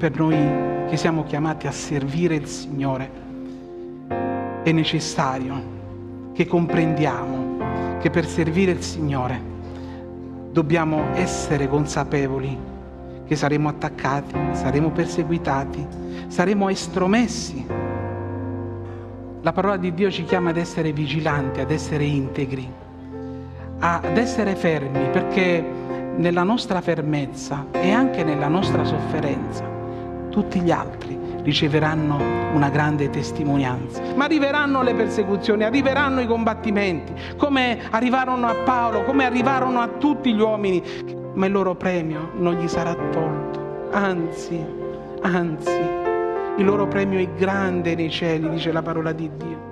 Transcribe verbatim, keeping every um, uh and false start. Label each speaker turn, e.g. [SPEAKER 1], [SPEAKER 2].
[SPEAKER 1] per noi che siamo chiamati a servire il Signore è necessario che comprendiamo che per servire il Signore dobbiamo essere consapevoli che saremo attaccati, saremo perseguitati, saremo estromessi. La parola di Dio ci chiama ad essere vigilanti, ad essere integri, ad essere fermi, perché nella nostra fermezza e anche nella nostra sofferenza tutti gli altri riceveranno una grande testimonianza. Ma arriveranno le persecuzioni, arriveranno i combattimenti, come arrivarono a Paolo, come arrivarono a tutti gli uomini, ma il loro premio non gli sarà tolto. Anzi, anzi, il loro premio è grande nei cieli, dice la parola di Dio.